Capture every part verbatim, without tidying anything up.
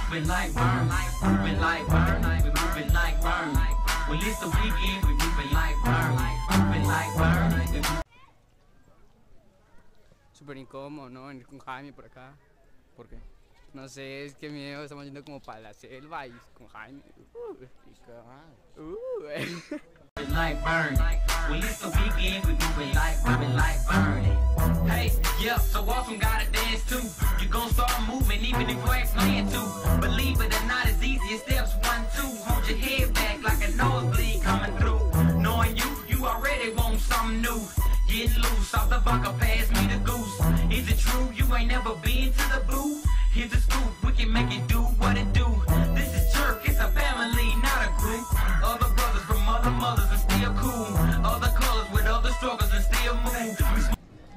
moving like burn, moving like burn, we moving like burn. Well, it's the weekend, we moving like burn, moving like burn. Súper incómodo, ¿no? Venir con Jaime por acá. ¿Por qué? No sé, es que miedo, estamos yendo como para la selva y con Jaime. Uh, uh, uh. Like burn, well it's the weekend, we moving like, moving like burn. Hey, yeah, so awesome, gotta dance too. You gon' start moving even if you ain't playing to. Believe it or not, it's easy as steps one, two. Hold your head back like a nosebleed coming through. Knowing you, you already want something new. Getting loose off the bunker, pass me the goose. Is it true you ain't never been to the booth? Here's the scoop, we can make it do what it do. This is Jerk, it's a family, not a group. Other brothers from other mothers and still cool. Other colors with other struggles and still move.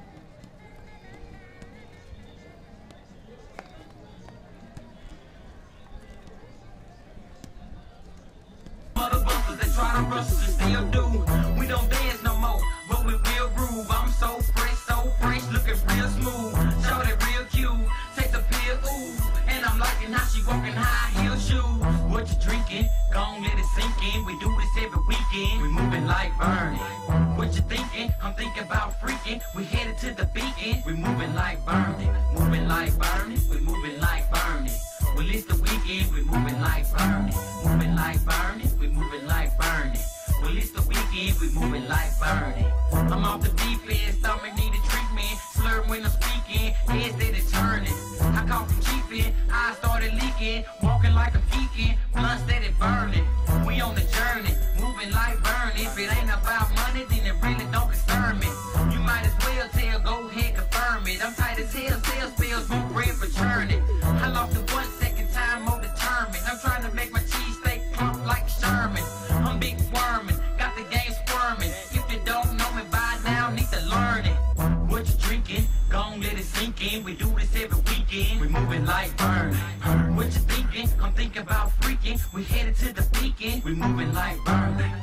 Other busters that try to rush us and still do. We don't dance no more, but we will groove. I'm so fresh, so fresh, looking real smooth. Show that real cute, take the pill, ooh. And I'm liking how she walking high heel shoes. What you drinking? Gon' let it sink in. We do this every weekend. We moving like burning. What you thinking? I'm thinking about freaking. We headed to the beacon. We moving like burning. Moving like burning. We moving like burning. Well, it's the weekend. We moving like burning. Moving like burning. We moving like burning. Well, it's the weekend. We moving like burning. I'm off the deep end. Stomach need a treatment. Slur when I'm speaking. Head steady turning. I caught from cheaping. I started leaking. Walking like a geeking. Blunt steady burning. We on the journey. Moving like burning. If it ain't about money, then it really don't concern me. You might as well tell. Go ahead, confirm it. I'm tight as hell. Sales spells won't bread for churning. I lost it one second time, more determined. I'm trying to make my cheese steak plump like Sherman. I'm big worming. Got the game squirming. If you don't know me by now, need to learn it. What you drinking? Gon' let it sink in. We do this every weekend. We moving like burn. What you thinking? I'm thinking about freaking. We headed to the beacon. We moving like burn.